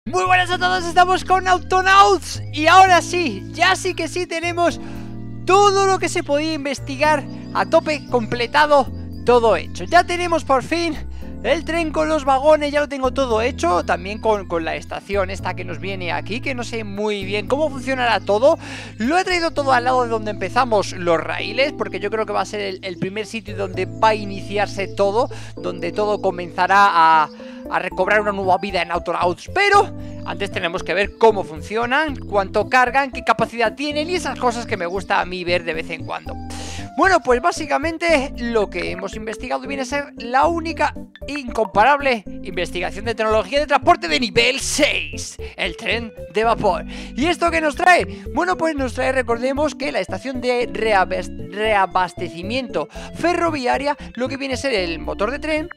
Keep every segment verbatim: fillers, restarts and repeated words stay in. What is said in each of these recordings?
Muy buenas a todos, estamos con Autonauts. Y ahora sí, ya sí que sí tenemos todo lo que se podía investigar a tope, completado, todo hecho. Ya tenemos por fin el tren con los vagones, ya lo tengo todo hecho. También con, con la estación esta que nos viene aquí, que no sé muy bien cómo funcionará todo. Lo he traído todo al lado de donde empezamos los raíles, porque yo creo que va a ser el, el primer sitio donde va a iniciarse todo, donde todo comenzará a... a recobrar una nueva vida en Autonauts. Pero antes tenemos que ver cómo funcionan, cuánto cargan, qué capacidad tienen y esas cosas que me gusta a mí ver de vez en cuando. Bueno, pues básicamente lo que hemos investigado viene a ser la única incomparable investigación de tecnología de transporte de nivel seis, el tren de vapor. ¿Y esto qué nos trae? Bueno, pues nos trae, recordemos que la estación de reabastecimiento ferroviaria, lo que viene a ser el motor de tren,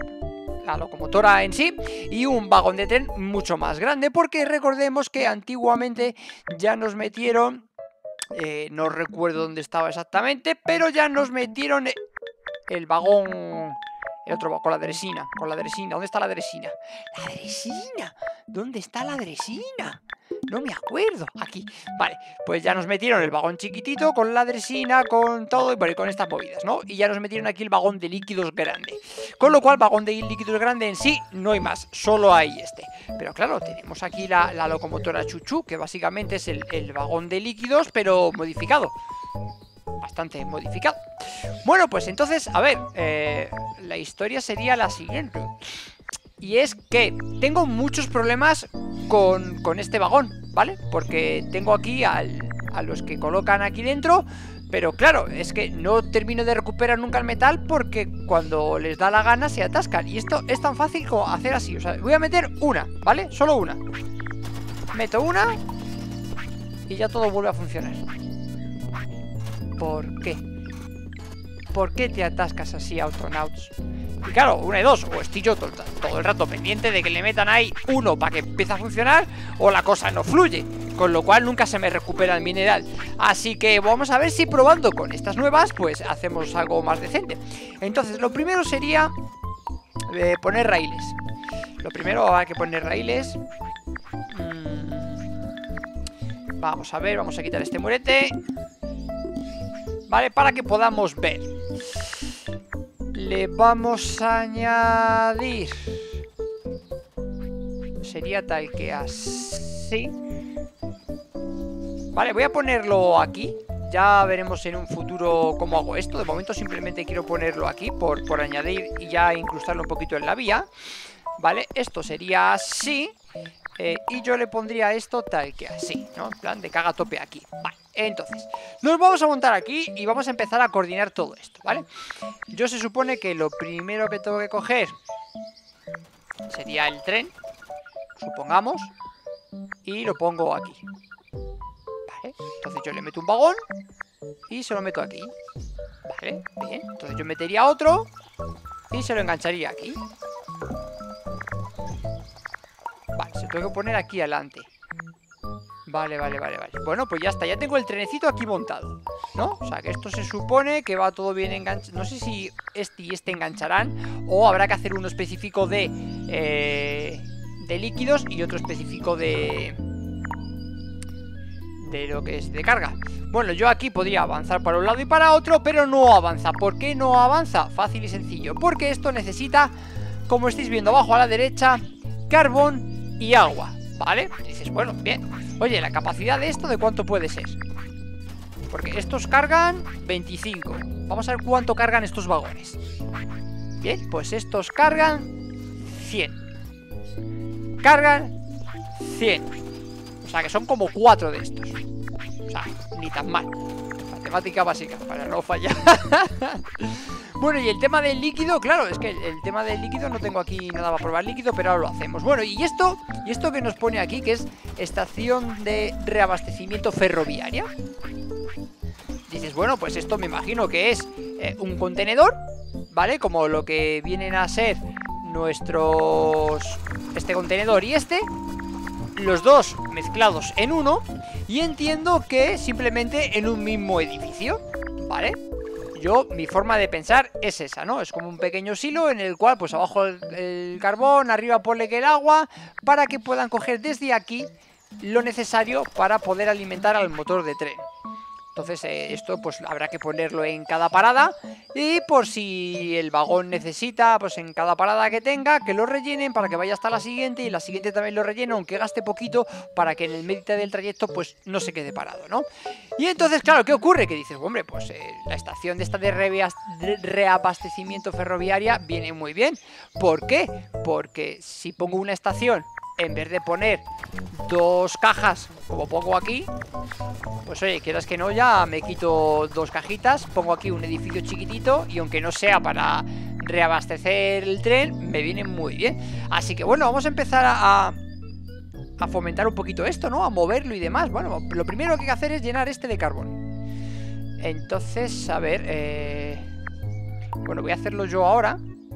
la locomotora en sí, y un vagón de tren mucho más grande, porque recordemos que antiguamente ya nos metieron, eh, no recuerdo dónde estaba exactamente, pero ya nos metieron el vagón, el otro con la dresina, con la dresina, ¿dónde está la dresina? La dresina, ¿dónde está la dresina? No me acuerdo, aquí, vale, pues ya nos metieron el vagón chiquitito con la dresina, con todo, y bueno, y con estas movidas, ¿no? Y ya nos metieron aquí el vagón de líquidos grande. Con lo cual, vagón de líquidos grande en sí, no hay más, solo hay este. Pero claro, tenemos aquí la, la locomotora Chuchu, que básicamente es el, el vagón de líquidos, pero modificado. Bastante modificado. Bueno, pues entonces, a ver, eh, la historia sería la siguiente. Y es que tengo muchos problemas con, con este vagón, ¿vale? Porque tengo aquí al, a los que colocan aquí dentro, pero claro, es que no termino de recuperar nunca el metal porque cuando les da la gana se atascan. Y esto es tan fácil como hacer así, o sea, voy a meter una, ¿vale? Solo una. Meto una y ya todo vuelve a funcionar. ¿Por qué? ¿Por qué te atascas así, Autonauts? Y claro, una de dos, o estoy yo todo, todo el rato pendiente de que le metan ahí uno para que empiece a funcionar, o la cosa no fluye, con lo cual nunca se me recupera el mineral. Así que vamos a ver si probando con estas nuevas, pues hacemos algo más decente. Entonces, lo primero sería eh, poner raíles. Lo primero hay que poner raíles. mm. Vamos a ver, vamos a quitar este murete, vale, para que podamos ver. Le vamos a añadir, sería tal que así. Vale, voy a ponerlo aquí. Ya veremos en un futuro cómo hago esto. De momento simplemente quiero ponerlo aquí por, por añadir y ya incrustarlo un poquito en la vía. Vale, esto sería así. Eh, y yo le pondría esto tal que así, ¿no? En plan de que haga tope aquí. Vale, entonces nos vamos a montar aquí y vamos a empezar a coordinar todo esto, ¿vale? Yo se supone que lo primero que tengo que coger sería el tren, supongamos, y lo pongo aquí. Vale, entonces yo le meto un vagón y se lo meto aquí. Vale, bien, entonces yo metería otro y se lo engancharía aquí. Vale, se lo tengo que poner aquí adelante. Vale, vale, vale, vale. Bueno, pues ya está, ya tengo el trenecito aquí montado, ¿no? O sea, que esto se supone que va todo bien enganchado. No sé si este y este engancharán, o habrá que hacer uno específico de eh, de líquidos y otro específico de de lo que es de carga. Bueno, yo aquí podría avanzar para un lado y para otro, pero no avanza. ¿Por qué no avanza? Fácil y sencillo. Porque esto necesita, como estáis viendo abajo a la derecha, carbón y agua, ¿vale? Y dices, bueno, bien. Oye, ¿la capacidad de esto de cuánto puede ser? Porque estos cargan veinticinco. Vamos a ver cuánto cargan estos vagones. Bien, pues estos cargan cien. Cargan cien. O sea que son como cuatro de estos. O sea, ni tan mal. Matemática básica, para no fallar. Bueno, y el tema del líquido, claro, es que el, el tema del líquido no tengo aquí nada para probar líquido, pero ahora lo hacemos. Bueno, y esto, y esto que nos pone aquí, que es estación de reabastecimiento ferroviaria. Dices, bueno, pues esto me imagino que es eh, un contenedor, ¿vale? Como lo que vienen a ser nuestros... este contenedor y este, los dos mezclados en uno, y entiendo que simplemente en un mismo edificio, ¿vale? Yo, mi forma de pensar es esa, ¿no? Es como un pequeño silo en el cual, pues abajo el, el carbón, arriba ponle que el agua, para que puedan coger desde aquí lo necesario para poder alimentar al motor de tren. Entonces eh, esto pues habrá que ponerlo en cada parada, y por si el vagón necesita, pues en cada parada que tenga, que lo rellenen para que vaya hasta la siguiente, y la siguiente también lo relleno, aunque gaste poquito, para que en el medio del trayecto pues no se quede parado, ¿no? Y entonces, claro, ¿qué ocurre? Que dices, hombre, pues eh, la estación de esta de reabastecimiento ferroviaria viene muy bien. ¿Por qué? Porque si pongo una estación, en vez de poner dos cajas, como pongo aquí, pues oye, quieras que no, ya me quito dos cajitas, pongo aquí un edificio chiquitito, y aunque no sea para reabastecer el tren, me viene muy bien. Así que bueno, vamos a empezar a, a fomentar un poquito esto, ¿no? A moverlo y demás. Bueno, lo primero que hay que hacer es llenar este de carbón. Entonces, a ver, eh... bueno, voy a hacerlo yo ahora.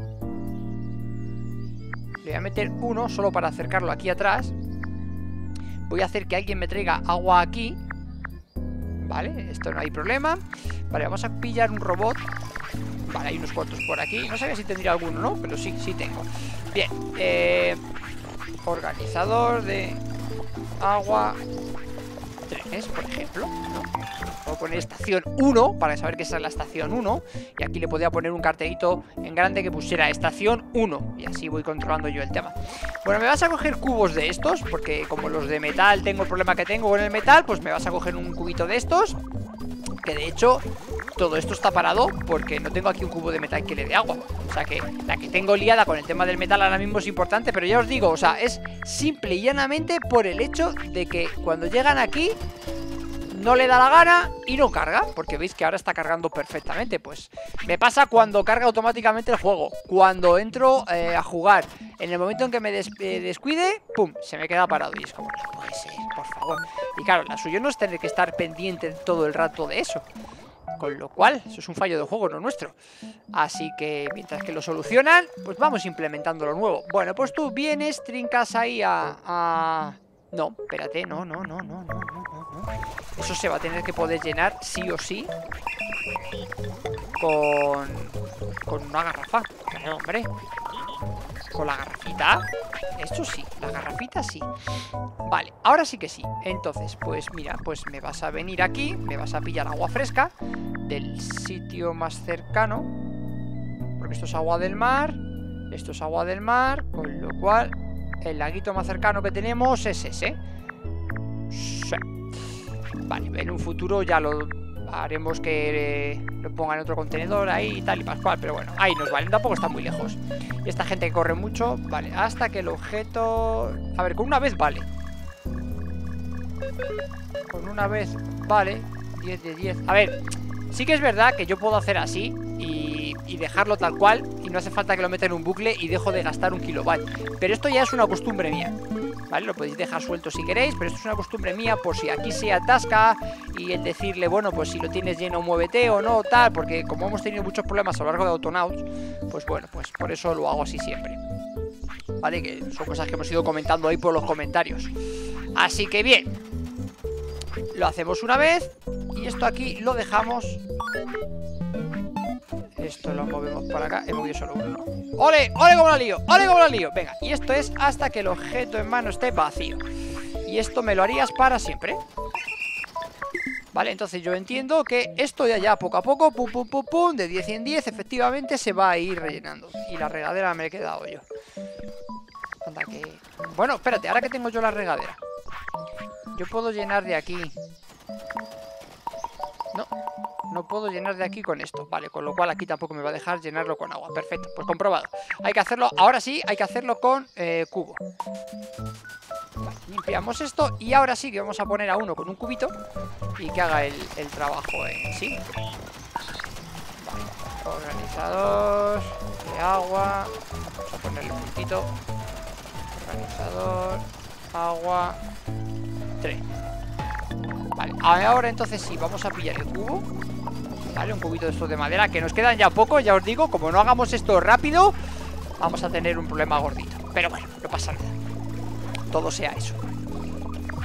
Le voy a meter uno solo para acercarlo aquí atrás. Voy a hacer que alguien me traiga agua aquí. Vale, esto no hay problema. Vale, vamos a pillar un robot. Vale, hay unos cuantos por aquí. No sabía si tendría alguno, ¿no? Pero sí, sí tengo. Bien, eh, organizador de agua trenes, por ejemplo, ¿no? Puedo poner estación uno para saber que esa es la estación uno. Y aquí le podía poner un cartelito en grande que pusiera estación uno. Y así voy controlando yo el tema. Bueno, me vas a coger cubos de estos, porque como los de metal tengo el problema que tengo con el metal, pues me vas a coger un cubito de estos. Que de hecho todo esto está parado porque no tengo aquí un cubo de metal que le dé agua. O sea que la que tengo liada con el tema del metal ahora mismo es importante. Pero ya os digo, o sea, es simple y llanamente por el hecho de que cuando llegan aquí no le da la gana y no carga, porque veis que ahora está cargando perfectamente. Pues me pasa cuando carga automáticamente el juego, cuando entro eh, a jugar. En el momento en que me des eh, descuide, pum, se me queda parado. Y es como, no puede ser, por favor. Y claro, la suyo no es tener que estar pendiente todo el rato de eso. Con lo cual, eso es un fallo del juego, no nuestro. Así que mientras que lo solucionan, pues vamos implementando lo nuevo. Bueno, pues tú vienes, trincas ahí a... a... No, espérate, no, no, no, no, no, no, no. Eso se va a tener que poder llenar sí o sí con... con una garrafa. Claro, hombre. Con la garrafita. Esto sí, la garrafita sí. Vale, ahora sí que sí. Entonces, pues mira, pues me vas a venir aquí, me vas a pillar agua fresca del sitio más cercano, porque esto es agua del mar, esto es agua del mar, con lo cual el laguito más cercano que tenemos es ese. Sí. Vale, en un futuro ya lo haremos que eh, lo pongan en otro contenedor ahí y tal y pascual, pero bueno, ahí nos vale, tampoco está muy lejos. Y esta gente que corre mucho, vale, hasta que el objeto... A ver, con una vez vale. Con una vez vale, diez de diez. A ver, sí que es verdad que yo puedo hacer así y, y dejarlo tal cual, y no hace falta que lo meta en un bucle y dejo de gastar un kilobyte. Pero esto ya es una costumbre mía, ¿vale? Lo podéis dejar suelto si queréis, pero esto es una costumbre mía por si aquí se atasca y el decirle, bueno, pues si lo tienes lleno muévete o no, tal, porque como hemos tenido muchos problemas a lo largo de Autonauts, pues bueno, pues por eso lo hago así siempre, ¿vale? Que son cosas que hemos ido comentando ahí por los comentarios. Así que bien, lo hacemos una vez y esto aquí lo dejamos. Esto lo movemos para acá. He movido solo uno, ¿no? ¡Ole! ¡Ole como la lío! ¡Ole como la lío! Venga, y esto es hasta que el objeto en mano esté vacío. Y esto me lo harías para siempre. Vale, entonces yo entiendo que esto ya ya poco a poco, pum, pum, pum, pum, de diez en diez, efectivamente se va a ir rellenando. Y la regadera me he quedado yo. Anda que... Bueno, espérate, ahora que tengo yo la regadera, yo puedo llenar de aquí. No, no puedo llenar de aquí con esto. Vale, con lo cual aquí tampoco me va a dejar llenarlo con agua. Perfecto, pues comprobado. Hay que hacerlo, ahora sí, hay que hacerlo con eh, cubo. Vale, limpiamos esto y ahora sí que vamos a poner a uno con un cubito y que haga el, el trabajo en sí. Vale, organizador de agua. Vamos a ponerle un puntito. Organizador, agua, tren. Vale, ahora entonces sí, vamos a pillar el cubo. Vale, un cubito de estos de madera, que nos quedan ya poco, ya os digo. Como no hagamos esto rápido, vamos a tener un problema gordito. Pero bueno, no pasa nada, todo sea eso.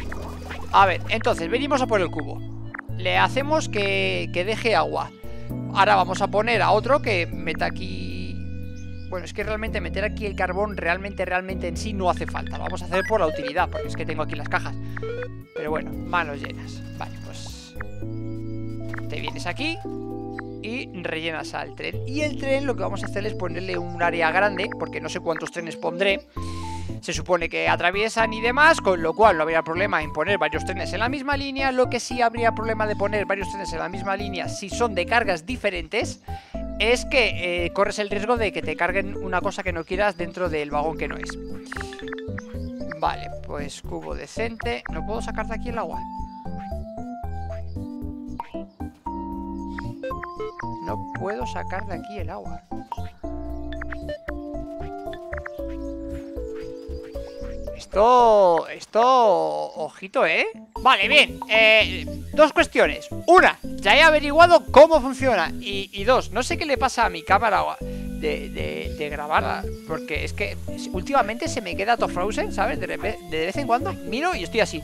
A ver, entonces venimos a por el cubo. Le hacemos que, que deje agua. ahora vamos a poner a otro que meta aquí... Bueno, es que realmente meter aquí el carbón realmente, realmente en sí no hace falta. Lo vamos a hacer por la utilidad, porque es que tengo aquí las cajas. Pero bueno, manos llenas. Vale, pues... Te vienes aquí y rellenas al tren. Y el tren lo que vamos a hacer es ponerle un área grande, porque no sé cuántos trenes pondré. Se supone que atraviesan y demás, con lo cual no habría problema en poner varios trenes en la misma línea. Lo que sí habría problema de poner varios trenes en la misma línea si son de cargas diferentes es que eh, corres el riesgo de que te carguen una cosa que no quieras dentro del vagón que no es. Vale, pues cubo decente. ¿No puedo sacar de aquí el agua? No puedo sacar de aquí el agua. Esto... Esto... Ojito, ¿eh? Vale, bien. Eh, dos cuestiones. Una, ya he averiguado cómo funciona. Y, y dos, no sé qué le pasa a mi cámara de, de, de grabar. Porque es que últimamente se me queda todo frozen, ¿sabes? De, de vez en cuando miro y estoy así.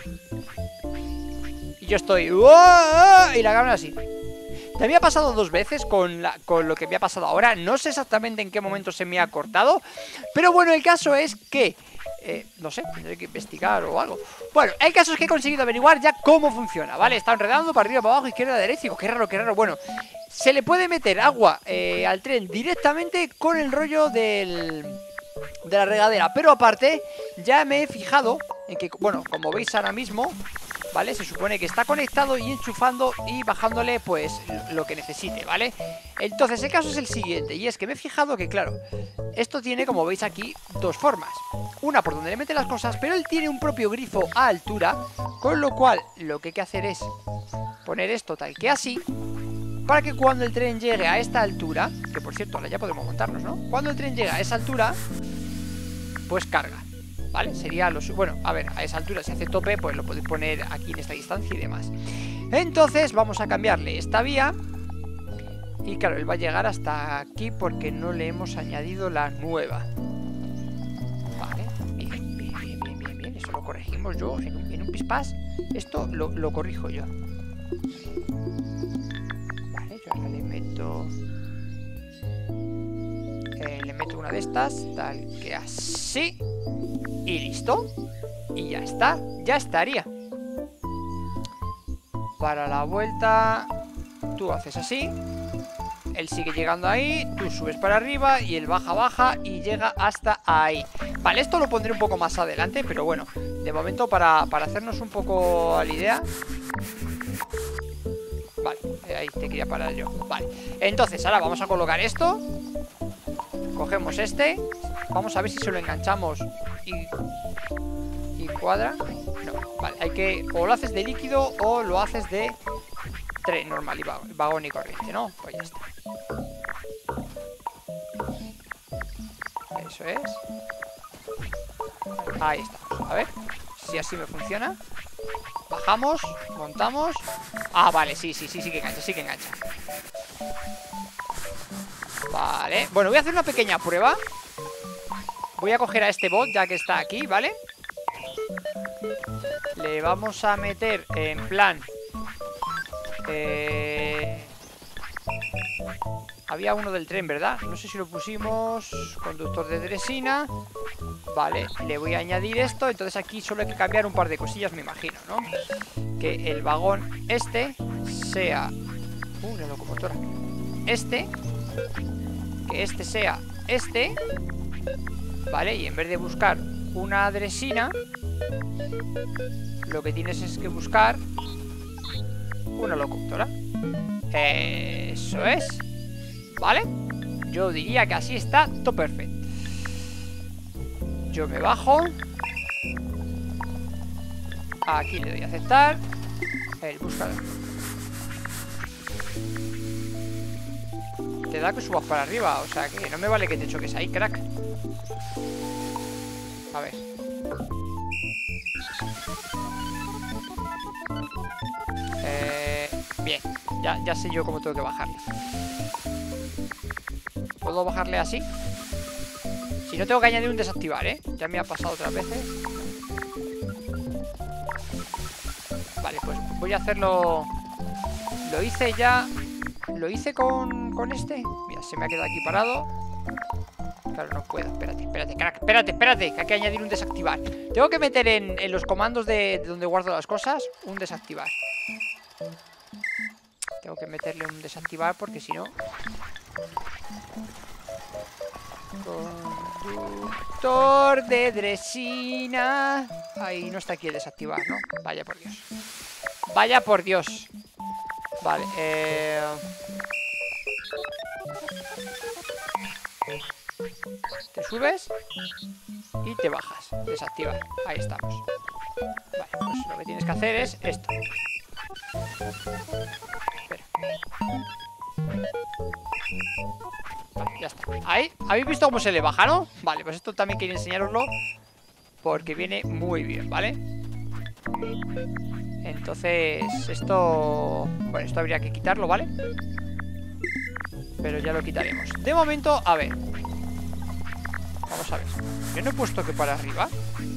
Y yo estoy... ¡Uah! Y la cámara así. Me había pasado dos veces con, la, con lo que me ha pasado ahora. No sé exactamente en qué momento se me ha cortado. Pero bueno, el caso es que... Eh, no sé, tendré que investigar o algo. Bueno, el caso es que he conseguido averiguar ya cómo funciona, ¿vale? Está enredando para arriba, para abajo, izquierda, derecha. Y digo, qué raro, qué raro. Bueno, se le puede meter agua eh, al tren directamente con el rollo del... de la regadera. Pero aparte, ya me he fijado en que, bueno, como veis ahora mismo, ¿vale? Se supone que está conectado y enchufando y bajándole, pues, lo que necesite, ¿vale? Entonces, el caso es el siguiente. Y es que me he fijado que, claro, esto tiene, como veis aquí, dos formas. Una por donde le mete las cosas, pero él tiene un propio grifo a altura. Con lo cual, lo que hay que hacer es poner esto tal que así, para que cuando el tren llegue a esta altura, que por cierto, ahora ya podemos montarnos, ¿no? Cuando el tren llega a esa altura, pues carga, ¿vale? Sería lo... Bueno, a ver, a esa altura si hace tope, pues lo podéis poner aquí en esta distancia y demás. Entonces vamos a cambiarle esta vía. Y claro, él va a llegar hasta aquí porque no le hemos añadido la nueva. Vale, bien, bien, bien, bien, bien, bien. Eso lo corregimos yo en un, en un pispás. Esto lo, lo corrijo yo. Vale, yo ahora le meto... Eh, le meto una de estas, tal que así. Y listo. Y ya está, ya estaría. Para la vuelta, tú haces así. Él sigue llegando ahí, tú subes para arriba y él baja, baja y llega hasta ahí. Vale, esto lo pondré un poco más adelante, pero bueno, de momento para, para hacernos un poco a la idea. Vale, ahí te quería parar yo. Vale, entonces ahora vamos a colocar esto. Cogemos este. Vamos a ver si se lo enganchamos y, y cuadra. No, vale, hay que... O lo haces de líquido o lo haces de tren normal y vagón y corriente, ¿no? Pues ya está. Eso es. Ahí estamos. A ver si así me funciona. Bajamos, montamos. Ah, vale, sí, sí, sí, sí que engancha, sí que engancha. Vale, bueno, voy a hacer una pequeña prueba. Voy a coger a este bot ya que está aquí, ¿vale? Le vamos a meter en plan eh... Había uno del tren, ¿verdad? No sé si lo pusimos. Conductor de dresina. Vale, le voy a añadir esto. Entonces aquí solo hay que cambiar un par de cosillas, me imagino, ¿no? Que el vagón este sea... Uh, la locomotora. Este. Que este sea este. Vale, y en vez de buscar una dresina, lo que tienes es que buscar una locomotora. Eso es. ¿Vale? Yo diría que así está todo perfecto. Yo me bajo. Aquí le doy a aceptar. El buscador. Te da que subas para arriba. O sea que no me vale que te choques ahí, crack. A ver. Eh, bien. Ya, ya sé yo cómo tengo que bajarle. ¿Puedo bajarle así? Si no, tengo que añadir un desactivar, ¿eh? Ya me ha pasado otras veces. Vale, pues voy a hacerlo. Lo hice ya lo hice con, con este. Mira, se me ha quedado aquí parado. Claro, no puedo, espérate, espérate, crack, espérate, espérate, que hay que añadir un desactivar. Tengo que meter en, en los comandos de, de donde guardo las cosas un desactivar. Tengo que meterle un desactivar porque si no... Conductor de dresina. Ahí no está aquí el desactivar, ¿no? Vaya por Dios. Vaya por Dios. Vale, eh... te subes y te bajas. Desactivar, ahí estamos. Vale, pues lo que tienes que hacer es esto. Espera. Vale, ya está. Ahí, ¿habéis visto cómo se le baja, no? Vale, pues esto también quería enseñaroslo porque viene muy bien, ¿vale? Entonces, esto... Bueno, esto habría que quitarlo, ¿vale? Pero ya lo quitaremos. De momento, a ver. Vamos a ver. Yo no he puesto que para arriba.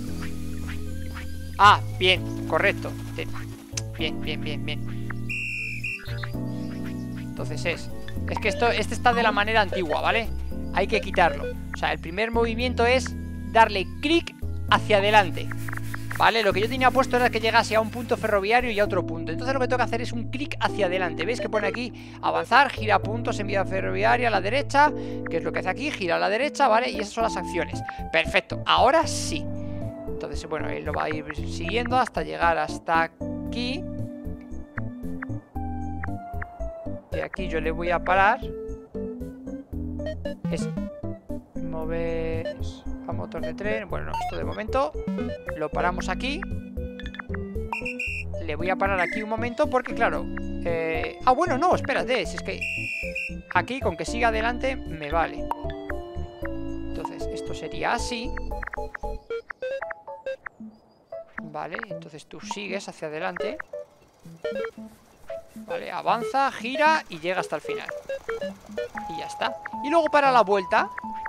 Ah, bien, correcto. Bien, bien, bien, bien. Entonces es... Es que esto, este está de la manera antigua, ¿vale? Hay que quitarlo. O sea, el primer movimiento es darle clic hacia adelante, ¿vale? Lo que yo tenía puesto era que llegase a un punto ferroviario y a otro punto. Entonces lo que tengo que hacer es un clic hacia adelante. ¿Veis que pone aquí avanzar, gira puntos en vía ferroviaria a la derecha? Que es lo que hace aquí, gira a la derecha, ¿vale? Y esas son las acciones. Perfecto, ahora sí. Entonces, bueno, él lo va a ir siguiendo hasta llegar hasta aquí. Y aquí yo le voy a parar. Es mover a motor de tren. Bueno, no, esto de momento lo paramos aquí. Le voy a parar aquí un momento porque, claro, eh... ah, bueno, no, espérate. Si es que aquí, con que siga adelante, me vale. Entonces, esto sería así. Vale, entonces tú sigues hacia adelante. Vale, avanza, gira y llega hasta el final. Y ya está. Y luego para la vuelta,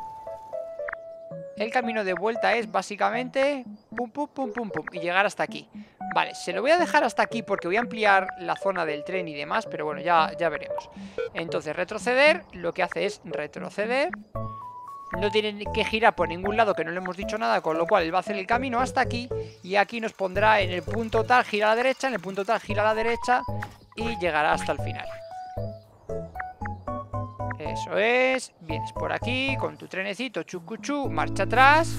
el camino de vuelta es básicamente pum, pum, pum, pum, pum, y llegar hasta aquí. Vale, se lo voy a dejar hasta aquí porque voy a ampliar la zona del tren y demás, pero bueno, ya, ya veremos. Entonces retroceder, lo que hace es retroceder. No tiene que girar por ningún lado, que no le hemos dicho nada, con lo cual él va a hacer el camino hasta aquí. Y aquí nos pondrá en el punto tal, gira a la derecha, en el punto tal, gira a la derecha y llegará hasta el final. Eso es. Vienes por aquí con tu trenecito, chucuchú, marcha atrás.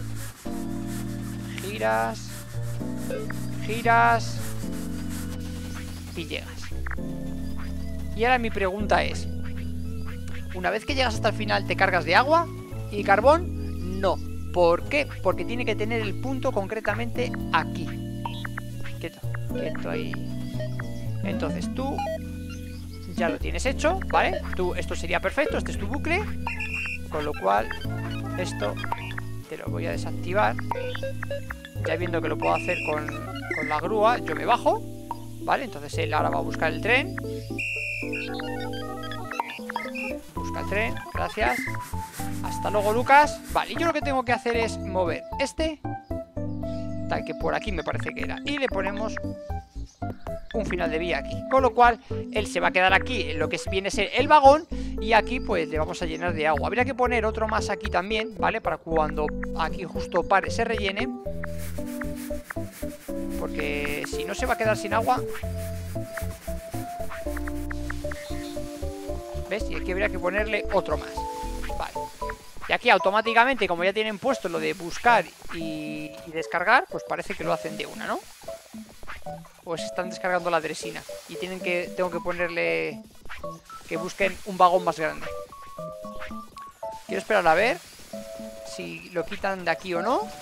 Giras. Giras. Y llegas. Y ahora mi pregunta es: una vez que llegas hasta el final, ¿te cargas de agua y carbón? No. ¿Por qué? Porque tiene que tener el punto concretamente aquí. Quieto, quieto ahí. Entonces tú ya lo tienes hecho, ¿vale? Tú, esto sería perfecto, este es tu bucle. Con lo cual, esto te lo voy a desactivar. Ya viendo que lo puedo hacer con, con la grúa, yo me bajo, ¿vale? Entonces él ahora va a buscar el tren. Busca el tren, gracias. Hasta luego, Lucas. Vale, y yo lo que tengo que hacer es mover este, tal que por aquí me parece que era, y le ponemos un final de vía aquí. Con lo cual, él se va a quedar aquí en lo que viene a ser el vagón. Y aquí pues le vamos a llenar de agua. Habría que poner otro más aquí también, ¿vale? Para cuando aquí justo pare se rellene, porque si no se va a quedar sin agua. ¿Ves? Y aquí habría que ponerle otro más. Vale. Y aquí automáticamente, como ya tienen puesto lo de buscar y, y descargar, pues parece que lo hacen de una, ¿no? Pues están descargando la dresina y tienen que, tengo que ponerle que busquen un vagón más grande. Quiero esperar a ver si lo quitan de aquí o no.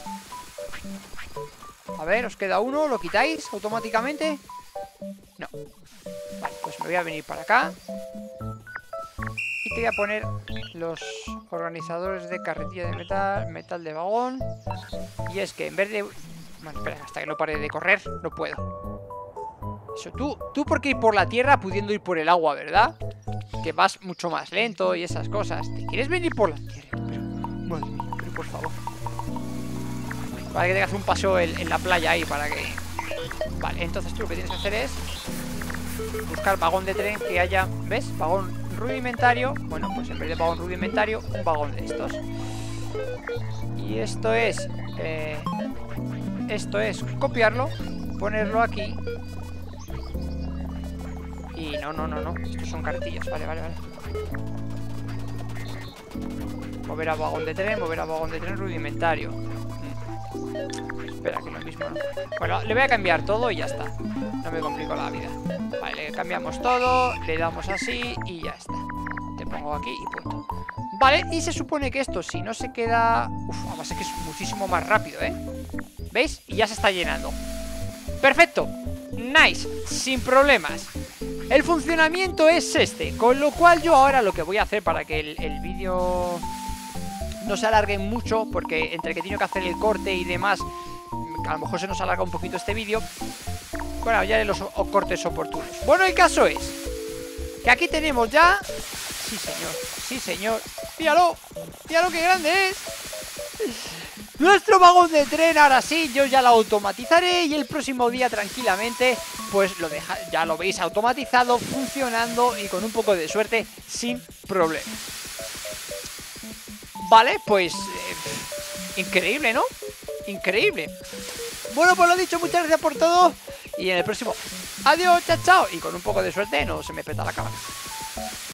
A ver, os queda uno, ¿lo quitáis automáticamente? No. Vale, pues me voy a venir para acá y te voy a poner los organizadores de carretilla de metal, metal de vagón. Y es que en vez de... Bueno, espera, hasta que no pare de correr, no puedo. Eso, tú, tú porque ir por la tierra pudiendo ir por el agua, ¿verdad? Que vas mucho más lento y esas cosas. ¿Te quieres venir por la tierra? Pero, madre mía, pero por favor. Para que tengas un paseo en, en la playa ahí, para que... Vale, entonces tú lo que tienes que hacer es buscar vagón de tren que haya, ¿ves? Vagón rudimentario. Bueno, pues en vez de vagón rudimentario, un vagón de estos. Y esto es eh, esto es copiarlo, ponerlo aquí. Y no, no, no, no, estos son cartillas, vale, vale, vale. Mover a vagón de tren, mover a vagón de tren rudimentario. mm. Espera, que lo mismo no. Bueno, le voy a cambiar todo y ya está. No me complico la vida. Vale, le cambiamos todo, le damos así y ya está. Te pongo aquí y punto. Vale, y se supone que esto, si no se queda... Uf, además es que es muchísimo más rápido, ¿eh? ¿Veis? Y ya se está llenando. ¡Perfecto! Nice, sin problemas. El funcionamiento es este, con lo cual yo ahora lo que voy a hacer para que el, el vídeo no se alargue mucho, porque entre que tengo que hacer el corte y demás, a lo mejor se nos alarga un poquito este vídeo. Bueno, ya haré los o cortes oportunos. Bueno, el caso es que aquí tenemos ya... Sí, señor, sí, señor. Míralo, míralo qué grande es. Nuestro vagón de tren, ahora sí, yo ya lo automatizaré y el próximo día tranquilamente pues lo deja, ya lo veis automatizado, funcionando y con un poco de suerte sin problemas. Vale, pues eh, increíble, ¿no? Increíble. Bueno, pues lo dicho, muchas gracias por todo y en el próximo adiós, chao, chao. Y con un poco de suerte no se me peta la cámara.